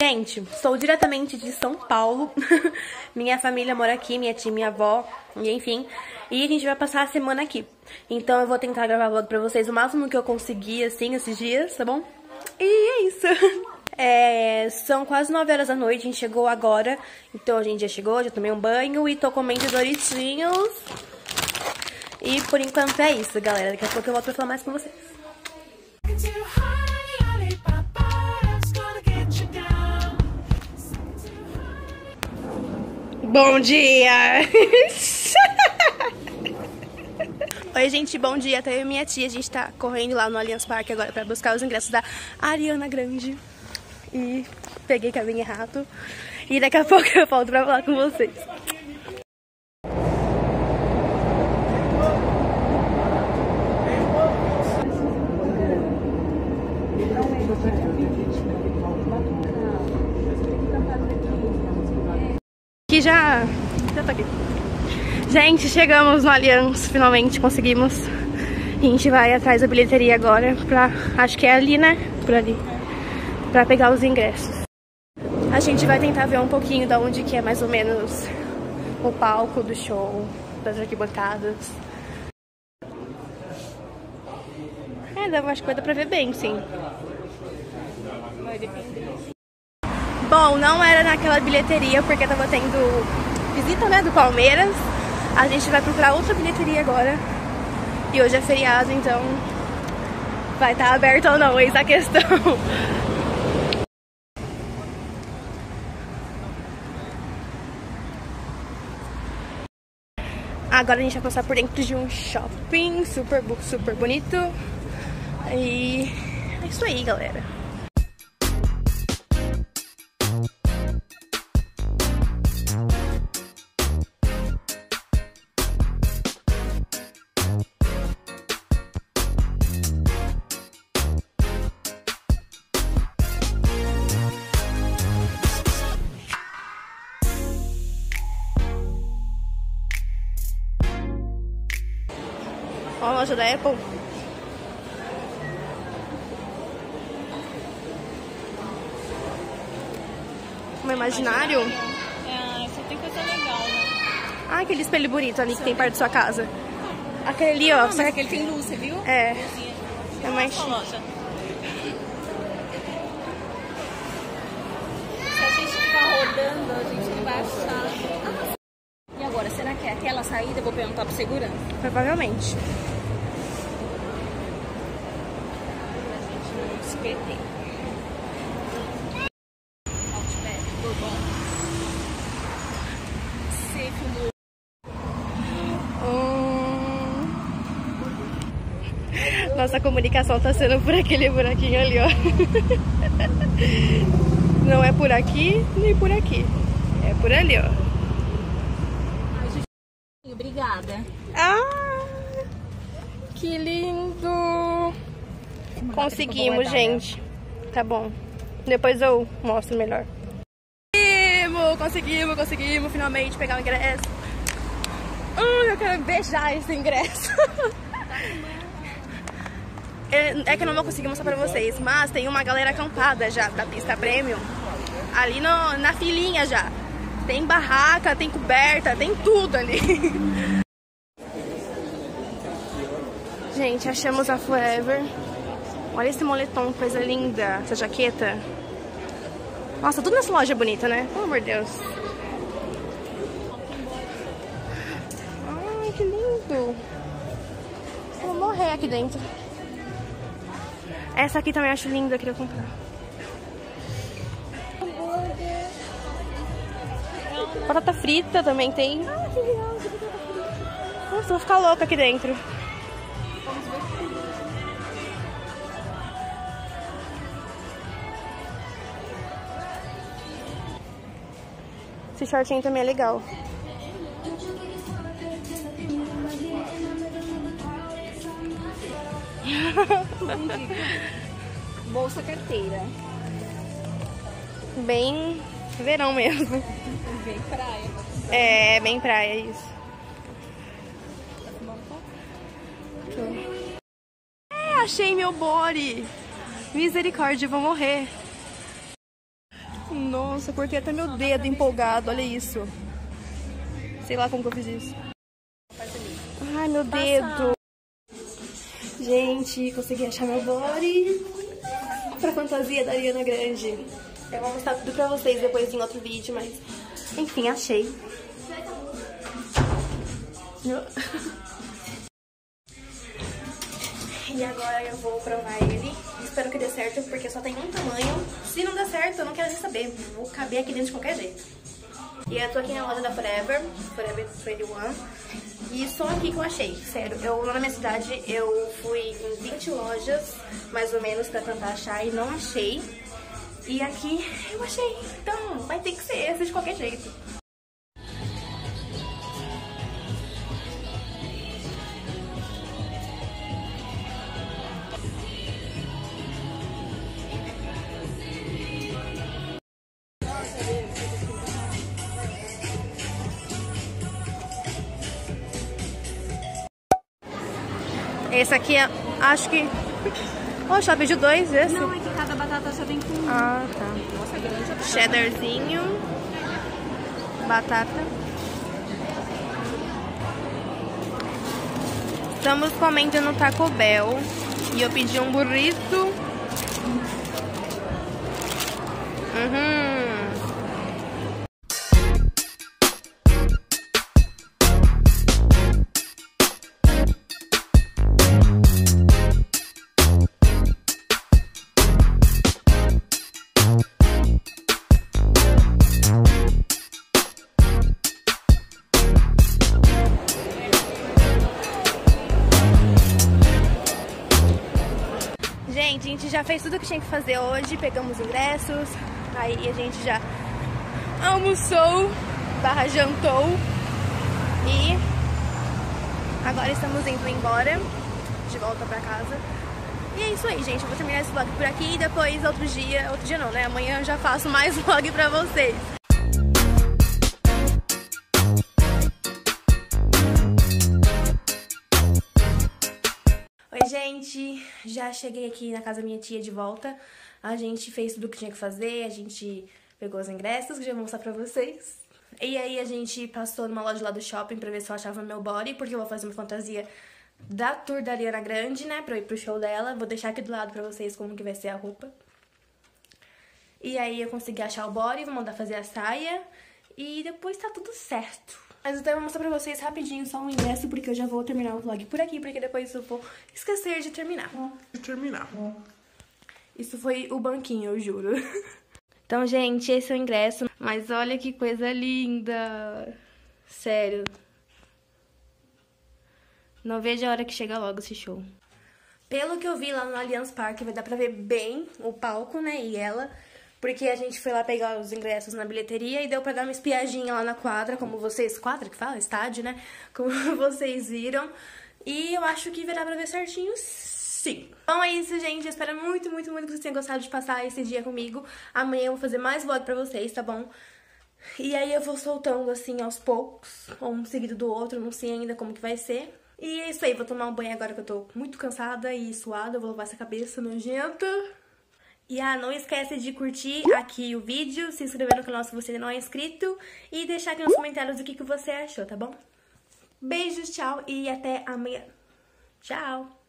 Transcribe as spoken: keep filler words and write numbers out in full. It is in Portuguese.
Gente, sou diretamente de São Paulo. Minha família mora aqui, minha tia, minha avó, e enfim. E a gente vai passar a semana aqui. Então eu vou tentar gravar vlog pra vocês o máximo que eu conseguir, assim, esses dias, tá bom? E é isso. É, são quase nove horas da noite, a gente chegou agora. Então a gente já chegou, já tomei um banho e tô comendo Doritinhos. E por enquanto é isso, galera. Daqui a pouco eu volto pra falar mais com vocês. Bom dia! Oi, gente, bom dia. Até eu e minha tia, a gente tá correndo lá no Allianz Parque agora pra buscar os ingressos da Ariana Grande. E peguei caminho errado. E daqui a pouco eu volto pra falar com vocês. Aqui já... já tô aqui. Gente, chegamos no Allianz, finalmente conseguimos. A gente vai atrás da bilheteria agora pra... acho que é ali, né? Por ali. Pra pegar os ingressos. A gente vai tentar ver um pouquinho da onde que é mais ou menos o palco do show, das arquibancadas. É, acho que vai dar pra ver bem, sim. Vai depender. Bom, não era naquela bilheteria porque tava tendo visita, né, do Palmeiras. A gente vai procurar outra bilheteria agora. E hoje é feriado, então vai estar aberto ou não, eis a questão. Agora a gente vai passar por dentro de um shopping super, super bonito. E é isso aí, galera. Ó a loja da Apple. Um imaginário. É, só tem coisa legal, né? Ah, aquele espelho bonito ali que tem perto da sua casa. Aquele ali, ó. Não, mas aquele tem luz, você viu? É. É mais chique. Loja. Se a gente ficar rodando, a gente não vai achar. E agora, será que é aquela saída? Eu vou perguntar pro segurança. Provavelmente. Se perder. Outback, Bourbon. Safe no... Hum... Nossa comunicação tá sendo por aquele buraquinho ali, ó. Não é por aqui, nem por aqui. É por ali, ó. Ai, obrigada. Ah! Que lindo! Conseguimos, gente. Tá bom. Depois eu mostro melhor. Conseguimos, conseguimos, conseguimos finalmente pegar o ingresso. Hum, eu quero beijar esse ingresso. É que eu não vou conseguir mostrar pra vocês, mas tem uma galera acampada já da pista premium. Ali no, na filinha já. Tem barraca, tem coberta, tem tudo ali. Gente, achamos a Forever. Olha esse moletom, coisa linda. Essa jaqueta. Nossa, tudo nessa loja é bonita, né? Pelo amor de Deus. Ai, que lindo. Eu vou morrer aqui dentro. Essa aqui também eu acho linda, eu queria comprar. Batata frita também tem. Nossa, eu vou ficar louca aqui dentro. Esse shortinho também é legal. Bolsa, carteira. Bem verão mesmo. Bem praia. É, bem praia, isso. É, achei meu body. Misericórdia, vou morrer. Nossa, cortei até meu dedo empolgado, olha isso. Sei lá como que eu fiz isso. Ai, meu dedo. Gente, consegui achar meu body pra fantasia da Ariana Grande. Eu vou mostrar tudo pra vocês depois em outro vídeo, mas... Enfim, achei. E agora eu vou provar ele. Espero que dê certo, porque só tem um tamanho. Se não der certo, eu não quero nem saber. Vou caber aqui dentro de qualquer jeito. E eu tô aqui na loja da Forever, Forever vinte e um. E só aqui que eu achei, sério. Eu, lá na minha cidade, eu fui em vinte lojas, mais ou menos, pra tentar achar e não achei. E aqui eu achei. Então, vai ter que ser esse de qualquer jeito. Esse aqui, acho que... Oh, só pediu dois, esse? Não, é que cada batata só vem com um. Ah, tá. Nossa, grande. Cheddarzinho. Batata. Estamos comendo no Taco Bell. E eu pedi um burrito. Uhum. Gente, a gente já fez tudo o que tinha que fazer hoje, pegamos ingressos, aí a gente já almoçou, barra jantou e agora estamos indo embora, de volta pra casa. E é isso aí, gente, eu vou terminar esse vlog por aqui e depois outro dia, outro dia não, né, amanhã eu já faço mais vlog pra vocês. Oi, gente, já cheguei aqui na casa da minha tia de volta. A gente fez tudo o que tinha que fazer, a gente pegou os ingressos, que já vou mostrar pra vocês. E aí a gente passou numa loja lá do shopping pra ver se eu achava meu body, porque eu vou fazer uma fantasia da tour da Ariana Grande, né, pra eu ir pro show dela. Vou deixar aqui do lado pra vocês como que vai ser a roupa. E aí eu consegui achar o body, vou mandar fazer a saia e depois tá tudo certo. Mas então eu vou mostrar pra vocês rapidinho só um ingresso, porque eu já vou terminar o vlog por aqui, porque depois eu vou esquecer de terminar. De terminar. Isso foi o banquinho, eu juro. Então, gente, esse é o ingresso. Mas olha que coisa linda. Sério. Não vejo a hora que chega logo esse show. Pelo que eu vi lá no Allianz Parque, vai dar pra ver bem o palco, né, e ela... Porque a gente foi lá pegar os ingressos na bilheteria e deu pra dar uma espiadinha lá na quadra, como vocês... Quadra que fala? Estádio, né? Como vocês viram. E eu acho que vai dar pra ver certinho, sim. Então é isso, gente. Eu espero muito, muito, muito que vocês tenham gostado de passar esse dia comigo. Amanhã eu vou fazer mais vlog pra vocês, tá bom? E aí eu vou soltando, assim, aos poucos. Um seguido do outro, não sei ainda como que vai ser. E é isso aí. Vou tomar um banho agora que eu tô muito cansada e suada. Eu vou lavar essa cabeça nojenta. E ah, não esquece de curtir aqui o vídeo, se inscrever no canal se você ainda não é inscrito e deixar aqui nos comentários o que, que você achou, tá bom? Beijos, tchau e até amanhã. Tchau!